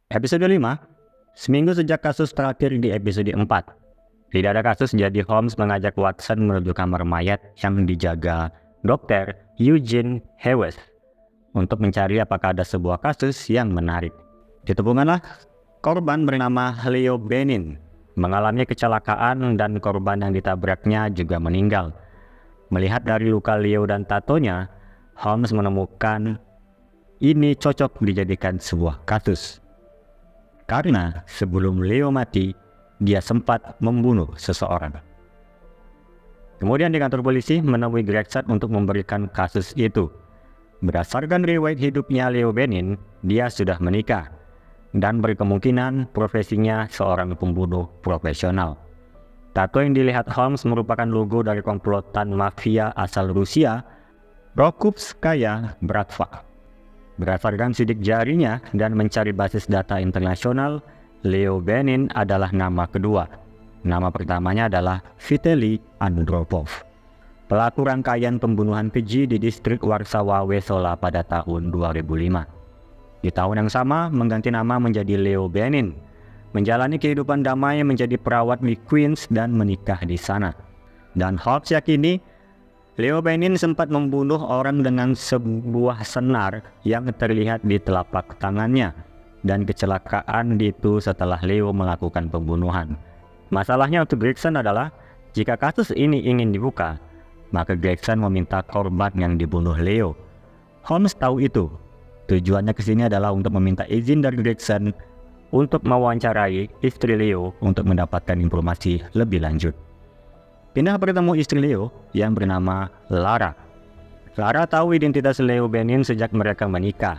Episode 5, seminggu sejak kasus terakhir di episode 4. Tidak ada kasus, jadi Holmes mengajak Watson menuju kamar mayat yang dijaga Dr. Eugene Hewes untuk mencari apakah ada sebuah kasus yang menarik. Ditemukanlah korban bernama Leo Benin mengalami kecelakaan dan korban yang ditabraknya juga meninggal. Melihat dari luka Leo dan tatonya, Holmes menemukan ini cocok dijadikan sebuah kasus. Karena sebelum Leo mati, dia sempat membunuh seseorang. Kemudian di kantor polisi menemui Gregson untuk memberikan kasus itu. Berdasarkan riwayat hidupnya Leo Benin, dia sudah menikah dan berkemungkinan profesinya seorang pembunuh profesional. Tato yang dilihat Holmes merupakan logo dari komplotan mafia asal Rusia, Rokubskaya Bratva. Berdasarkan sidik jarinya dan mencari basis data internasional, Leo Benin adalah nama kedua. Nama pertamanya adalah Vitali Andropov, pelaku rangkaian pembunuhan keji di distrik Warsawa Wesoła pada tahun 2005. Di tahun yang sama, mengganti nama menjadi Leo Benin, menjalani kehidupan damai menjadi perawat di Queens dan menikah di sana. Dan Holmes yakini Leo Benin sempat membunuh orang dengan sebuah senar yang terlihat di telapak tangannya, dan kecelakaan itu setelah Leo melakukan pembunuhan. Masalahnya untuk Gregson adalah, jika kasus ini ingin dibuka, maka Gregson meminta korban yang dibunuh Leo. Holmes tahu itu. Tujuannya ke sini adalah untuk meminta izin dari Gregson untuk mewawancarai istri Leo untuk mendapatkan informasi lebih lanjut. Pindah bertemu istri Leo yang bernama Lara. Lara tahu identitas Leo Benin sejak mereka menikah.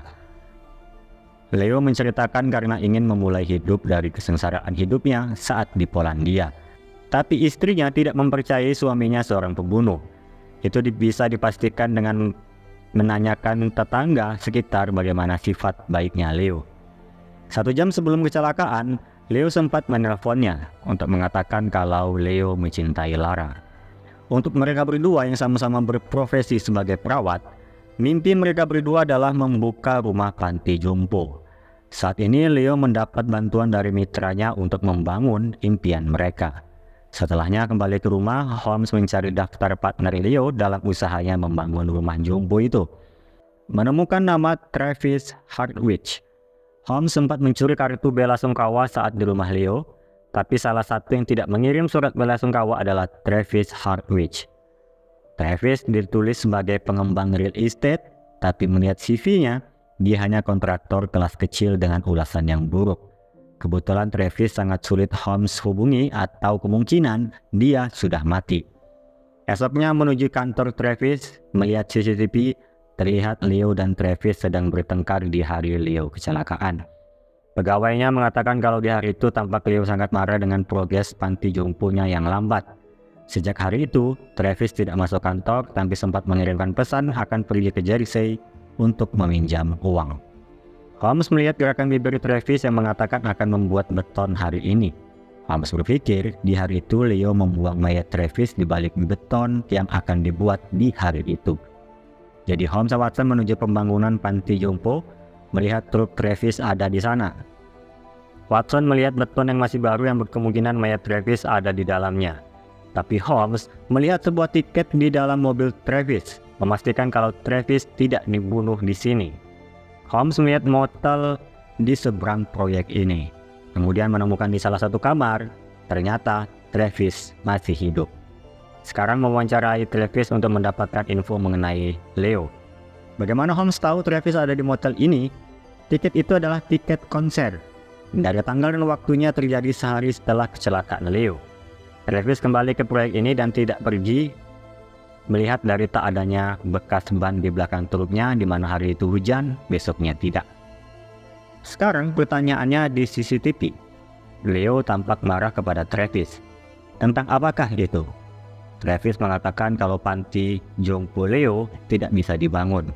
Leo menceritakan karena ingin memulai hidup dari kesengsaraan hidupnya saat di Polandia. Tapi istrinya tidak mempercayai suaminya seorang pembunuh. Itu bisa dipastikan dengan menanyakan tetangga sekitar bagaimana sifat baiknya Leo. 1 jam sebelum kecelakaan, Leo sempat menelponnya untuk mengatakan kalau Leo mencintai Lara. Untuk mereka berdua yang sama-sama berprofesi sebagai perawat, mimpi mereka berdua adalah membuka rumah panti jompo. Saat ini Leo mendapat bantuan dari mitranya untuk membangun impian mereka. Setelahnya kembali ke rumah, Holmes mencari daftar partner Leo dalam usahanya membangun rumah jompo itu. Menemukan nama Travis Hartwich. Holmes sempat mencuri kartu bela sungkawa saat di rumah Leo, tapi salah satu yang tidak mengirim surat bela sungkawa adalah Travis Hartwich. Travis ditulis sebagai pengembang real estate, tapi melihat CV-nya, dia hanya kontraktor kelas kecil dengan ulasan yang buruk. Kebetulan Travis sangat sulit Holmes hubungi atau kemungkinan dia sudah mati. Esoknya menuju kantor Travis, melihat CCTV, terlihat Leo dan Travis sedang bertengkar di hari Leo kecelakaan. Pegawainya mengatakan kalau di hari itu tampak Leo sangat marah dengan progres panti jomponya yang lambat. Sejak hari itu, Travis tidak masuk kantor tapi sempat mengirimkan pesan akan pergi ke Jersey untuk meminjam uang. Holmes melihat gerakan bibir Travis yang mengatakan akan membuat beton hari ini. Holmes berpikir di hari itu Leo membuang mayat Travis di balik beton yang akan dibuat di hari itu. Jadi Holmes dan Watson menuju pembangunan panti jompo, melihat truk Travis ada di sana. Watson melihat beton yang masih baru yang berkemungkinan mayat Travis ada di dalamnya. Tapi Holmes melihat sebuah tiket di dalam mobil Travis, memastikan kalau Travis tidak dibunuh di sini. Holmes melihat motel di seberang proyek ini. Kemudian menemukan di salah satu kamar, ternyata Travis masih hidup. Sekarang mewawancarai Travis untuk mendapatkan info mengenai Leo. Bagaimana Holmes tahu Travis ada di motel ini? Tiket itu adalah tiket konser. Dari tanggal dan waktunya terjadi sehari setelah kecelakaan Leo. Travis kembali ke proyek ini dan tidak pergi, melihat dari tak adanya bekas ban di belakang truknya di mana hari itu hujan, besoknya tidak. Sekarang pertanyaannya di CCTV. Leo tampak marah kepada Travis. Tentang apakah itu? Travis mengatakan kalau panti jompo Leo tidak bisa dibangun.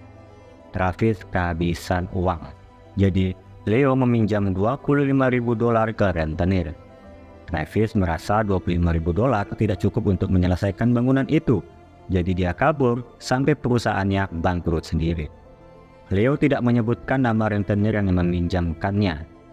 Travis kehabisan uang. Jadi Leo meminjam $25.000 ke rentenir. Travis merasa $25.000 tidak cukup untuk menyelesaikan bangunan itu. Jadi dia kabur sampai perusahaannya bangkrut sendiri. Leo tidak menyebutkan nama rentenir yang meminjamkannya.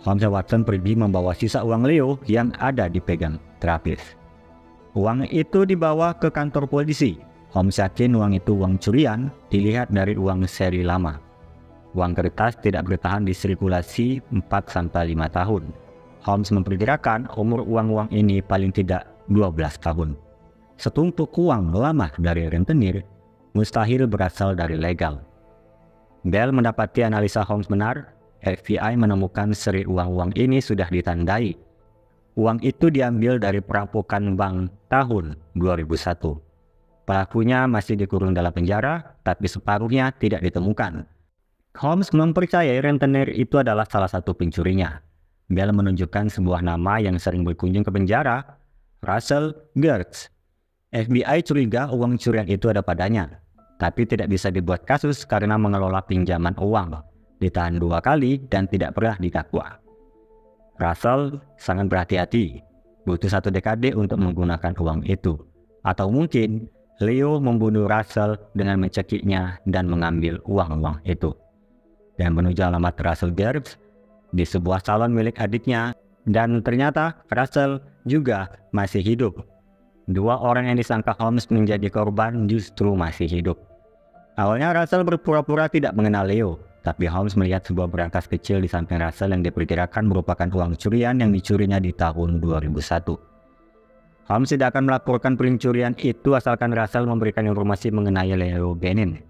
Holmes dan Watson pergi membawa sisa uang Leo yang ada dipegang Travis. Uang itu dibawa ke kantor polisi. Holmes yakin uang itu uang curian dilihat dari uang seri lama. Uang kertas tidak bertahan di sirkulasi 4-5 tahun. Holmes memperkirakan umur uang-uang ini paling tidak 12 tahun. Setumpuk uang lama dari rentenir mustahil berasal dari legal. Bell mendapati analisa Holmes benar. FBI menemukan seri uang-uang ini sudah ditandai. Uang itu diambil dari perampokan bank tahun 2001. Pelakunya masih dikurung dalam penjara, tapi separuhnya tidak ditemukan. Holmes mempercayai rentenir itu adalah salah satu pencurinya. Bell menunjukkan sebuah nama yang sering berkunjung ke penjara, Russell Gertz. FBI curiga uang curian itu ada padanya, tapi tidak bisa dibuat kasus karena mengelola pinjaman uang. Ditahan 2 kali dan tidak pernah didakwa. Russell sangat berhati-hati, butuh 1 dekade untuk menggunakan uang itu. Atau mungkin Leo membunuh Russell dengan mencekiknya dan mengambil uang-uang itu. Dan menuju alamat Russell Gertz di sebuah salon milik adiknya, dan ternyata Russell juga masih hidup. 2 orang yang disangka Holmes menjadi korban justru masih hidup. Awalnya Russell berpura-pura tidak mengenal Leo, tapi Holmes melihat sebuah berangkas kecil di samping Russell yang diperkirakan merupakan uang curian yang dicurinya di tahun 2001. Holmes tidak akan melaporkan pencurian itu asalkan Russell memberikan informasi mengenai Leo Benin.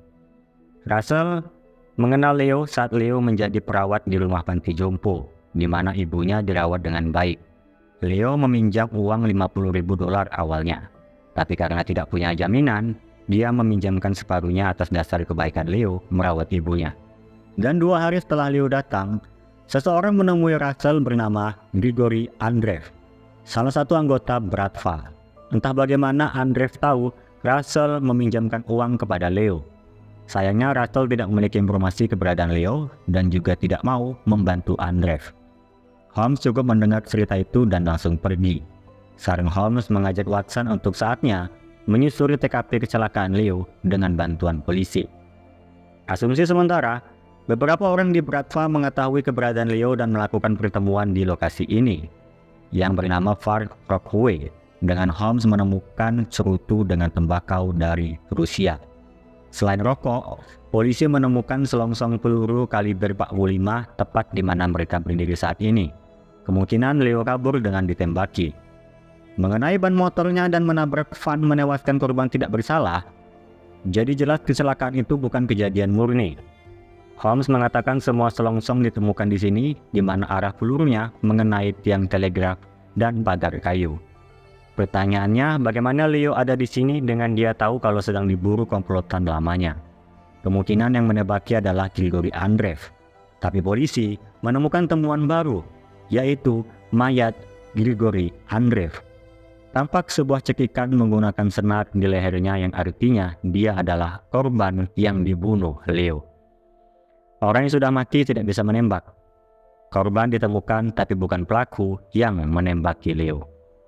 Russell mengenal Leo saat Leo menjadi perawat di rumah panti jompo, di mana ibunya dirawat dengan baik. Leo meminjam uang $50.000 awalnya, tapi karena tidak punya jaminan, dia meminjamkan separuhnya atas dasar kebaikan Leo merawat ibunya. Dan 2 hari setelah Leo datang, seseorang menemui Russell bernama Grigory Andreev, salah satu anggota Bratva. Entah bagaimana Andreev tahu Russell meminjamkan uang kepada Leo. Sayangnya Russell tidak memiliki informasi keberadaan Leo dan juga tidak mau membantu Andreev. Holmes cukup mendengar cerita itu dan langsung pergi. Sekarang Holmes mengajak Watson untuk saatnya menyusuri TKP kecelakaan Leo dengan bantuan polisi. Asumsi sementara, beberapa orang di Bratva mengetahui keberadaan Leo dan melakukan pertemuan di lokasi ini, yang bernama Far Rockaway, dengan Holmes menemukan cerutu dengan tembakau dari Rusia. Selain rokok, polisi menemukan selongsong peluru kaliber 45 tepat di mana mereka berdiri saat ini. Kemungkinan Leo kabur dengan ditembaki. Mengenai ban motornya dan menabrak van menewaskan korban tidak bersalah, jadi jelas kecelakaan itu bukan kejadian murni. Holmes mengatakan semua selongsong ditemukan di sini, di mana arah pelurunya mengenai tiang telegraf dan pagar kayu. Pertanyaannya, bagaimana Leo ada di sini dengan dia tahu kalau sedang diburu komplotan lamanya? Kemungkinan yang menebaki adalah Grigory Andreev. Tapi polisi menemukan temuan baru, yaitu mayat Grigory Andreev. Tampak sebuah cekikan menggunakan senar di lehernya yang artinya dia adalah korban yang dibunuh Leo. Orang yang sudah mati tidak bisa menembak. Korban ditemukan tapi bukan pelaku yang menembaki Leo.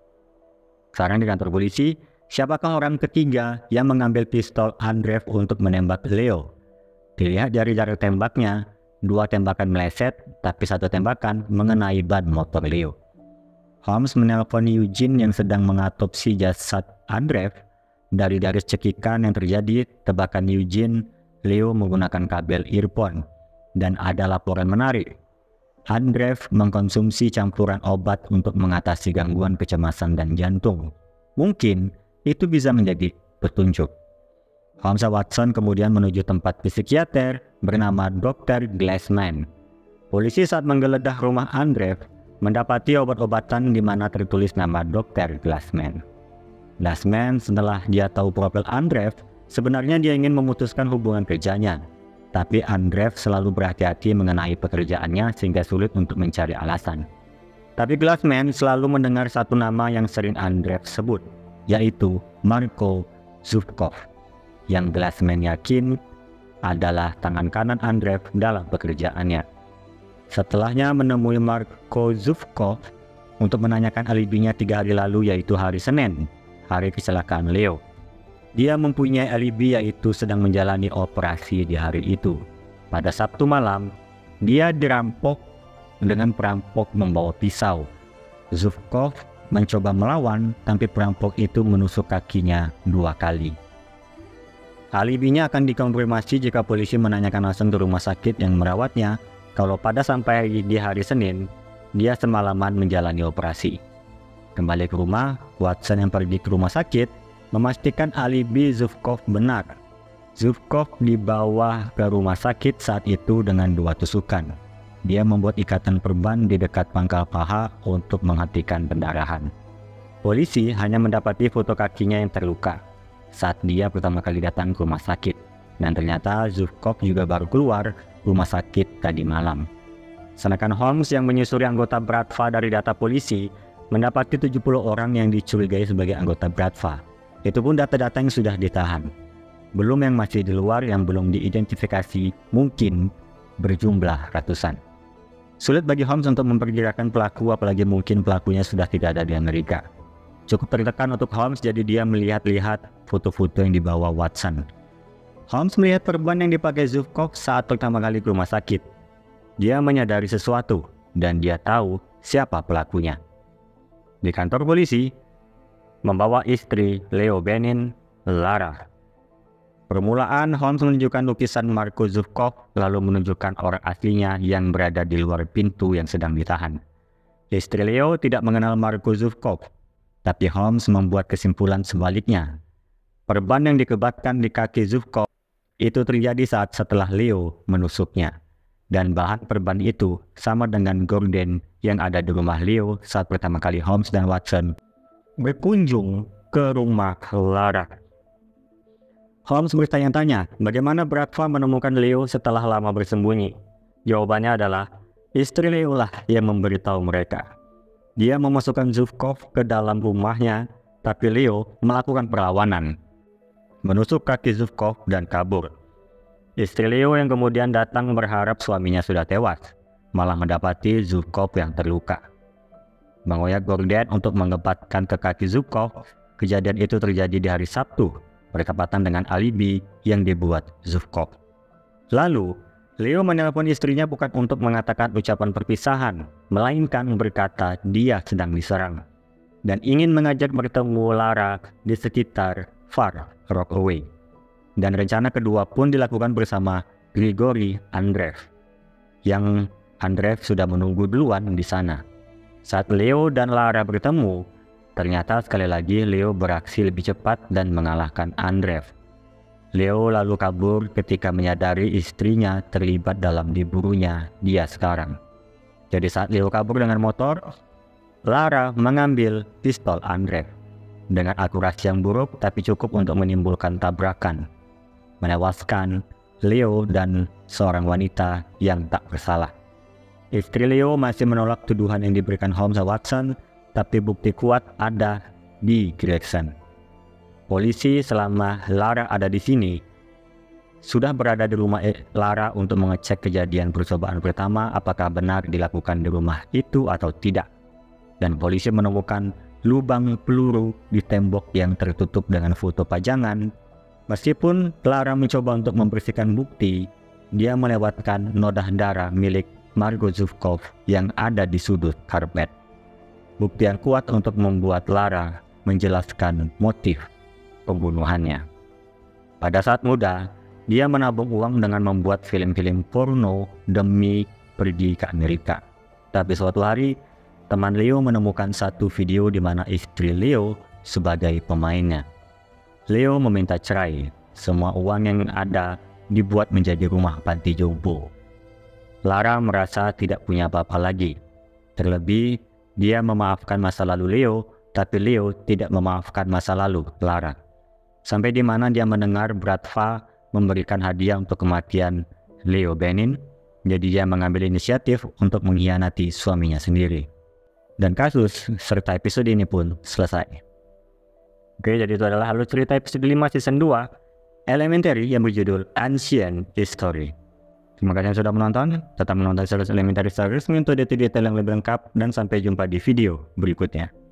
Sekarang di kantor polisi, siapakah orang ketiga yang mengambil pistol Andreev untuk menembak Leo? Dilihat dari jarak tembaknya, 2 tembakan meleset, tapi 1 tembakan mengenai ban motor Leo. Holmes menelpon Eugene yang sedang mengatopsi jasad Andreev. Dari garis cekikan yang terjadi, tebakan Eugene, Leo menggunakan kabel earphone. Dan ada laporan menarik. Andreev mengkonsumsi campuran obat untuk mengatasi gangguan kecemasan dan jantung. Mungkin itu bisa menjadi petunjuk. Holmes dan Watson kemudian menuju tempat psikiater bernama Dr. Glassman. Polisi saat menggeledah rumah Andreev mendapati obat-obatan di mana tertulis nama Dr. Glassman. Glassman setelah dia tahu profil Andreev, sebenarnya dia ingin memutuskan hubungan kerjanya. Tapi Andreev selalu berhati-hati mengenai pekerjaannya sehingga sulit untuk mencari alasan. Tapi Glassman selalu mendengar satu nama yang sering Andreev sebut, yaitu Marko Zhukov, yang Glassman yakin adalah tangan kanan Andreev dalam pekerjaannya. Setelahnya menemui Marko Zhukov untuk menanyakan alibinya 3 hari lalu, yaitu hari Senin, hari kecelakaan Leo. Dia mempunyai alibi yaitu sedang menjalani operasi di hari itu. Pada Sabtu malam, dia dirampok dengan perampok membawa pisau. Zhukov mencoba melawan, tapi perampok itu menusuk kakinya 2 kali. Alibinya akan dikonfirmasi jika polisi menanyakan langsung ke rumah sakit yang merawatnya kalau pada sampai di hari Senin, dia semalaman menjalani operasi. Kembali ke rumah, Watson yang pergi ke rumah sakit memastikan alibi Zhukov benar. Zhukov dibawa ke rumah sakit saat itu dengan 2 tusukan. Dia membuat ikatan perban di dekat pangkal paha untuk menghentikan pendarahan. Polisi hanya mendapati foto kakinya yang terluka saat dia pertama kali datang ke rumah sakit. Dan ternyata Zhukov juga baru keluar rumah sakit tadi malam. Sedangkan Holmes yang menyusuri anggota Bratva dari data polisi mendapati 70 orang yang dicurigai sebagai anggota Bratva. Itu pun data-data yang sudah ditahan. Belum yang masih di luar yang belum diidentifikasi, mungkin berjumlah ratusan. Sulit bagi Holmes untuk memperkirakan pelaku, apalagi mungkin pelakunya sudah tidak ada di Amerika. Cukup tertekan untuk Holmes, jadi dia melihat-lihat foto-foto yang dibawa Watson. Holmes melihat perban yang dipakai Zhukov saat pertama kali ke rumah sakit. Dia menyadari sesuatu dan dia tahu siapa pelakunya. Di kantor polisi, membawa istri Leo Benin, Lara. Permulaan, Holmes menunjukkan lukisan Marko Zhukov, lalu menunjukkan orang aslinya yang berada di luar pintu yang sedang ditahan. Istri Leo tidak mengenal Marko Zhukov, tapi Holmes membuat kesimpulan sebaliknya. Perban yang dikebatkan di kaki Zhukov itu terjadi saat setelah Leo menusuknya. Dan bahan perban itu sama dengan gorden yang ada di rumah Leo saat pertama kali Holmes dan Watson berkunjung ke rumah Lara. Holmes bertanya-tanya bagaimana Bratva menemukan Leo setelah lama bersembunyi. Jawabannya adalah istri Leo lah yang memberitahu mereka. Dia memasukkan Zhukov ke dalam rumahnya, tapi Leo melakukan perlawanan, menusuk kaki Zhukov dan kabur. Istri Leo yang kemudian datang berharap suaminya sudah tewas, malah mendapati Zhukov yang terluka. Mengoyak gorden untuk mengebatkan ke kaki Zhukov, kejadian itu terjadi di hari Sabtu, bertepatan dengan alibi yang dibuat Zhukov. Lalu, Leo menelpon istrinya bukan untuk mengatakan ucapan perpisahan, melainkan berkata dia sedang diserang dan ingin mengajak bertemu Lara di sekitar Far Rockaway. Dan rencana kedua pun dilakukan bersama Grigory Andreev, yang Andreev sudah menunggu duluan di sana. Saat Leo dan Lara bertemu, ternyata sekali lagi Leo beraksi lebih cepat dan mengalahkan Andreev. Leo lalu kabur ketika menyadari istrinya terlibat dalam diburunya dia sekarang. Jadi saat Leo kabur dengan motor, Lara mengambil pistol Andreev. Dengan akurasi yang buruk tapi cukup untuk menimbulkan tabrakan, menewaskan Leo dan seorang wanita yang tak bersalah. Istri Leo masih menolak tuduhan yang diberikan Holmes dan Watson, tapi bukti kuat ada di Gregson. Polisi selama Lara ada di sini sudah berada di rumah Lara untuk mengecek kejadian percobaan pertama apakah benar dilakukan di rumah itu atau tidak. Dan polisi menemukan lubang peluru di tembok yang tertutup dengan foto pajangan. Meskipun Lara mencoba untuk membersihkan bukti, dia melewatkan noda darah milik Marko Zhukov yang ada di sudut karpet. Bukti yang kuat untuk membuat Lara menjelaskan motif pembunuhannya. Pada saat muda, dia menabung uang dengan membuat film-film porno demi pergi ke Amerika. Tapi suatu hari, teman Leo menemukan satu video di mana istri Leo sebagai pemainnya. Leo meminta cerai. Semua uang yang ada dibuat menjadi rumah panti jompo. Lara merasa tidak punya apa-apa lagi. Terlebih, dia memaafkan masa lalu Leo, tapi Leo tidak memaafkan masa lalu Lara. Sampai di mana dia mendengar Bratva memberikan hadiah untuk kematian Leo Benin, jadi dia mengambil inisiatif untuk mengkhianati suaminya sendiri. Dan kasus serta episode ini pun selesai. Oke, jadi itu adalah alur cerita episode 5 season 2 Elementary yang berjudul Ancient History. Terima kasih yang sudah menonton. Tetap menonton series Elementary series untuk detail-detail yang lebih lengkap dan sampai jumpa di video berikutnya.